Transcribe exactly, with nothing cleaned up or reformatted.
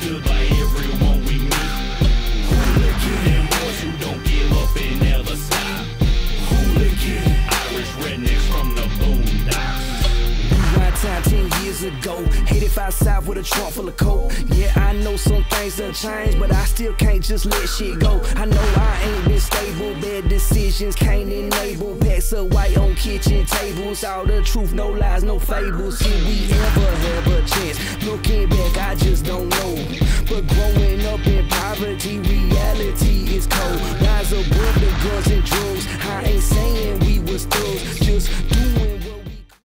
misunderstood by everyone we meet. Hooligan, them boys who don't give up and never stop. Hooligan, Irish rednecks from the boondocks. Rewind time ten years ago, eighty-five South with a trunk full of coke. Yeah, I know some things done changed, but I still can't just let shit go. I know I ain't been stable, bad decisions can't enable. Packs of white on kitchen tables, all the truth, no lies, no fables. Should we ever have a chance? Looking back, I just don't know. But growing up in poverty, reality is cold. Rise above the guns and drugs, I ain't saying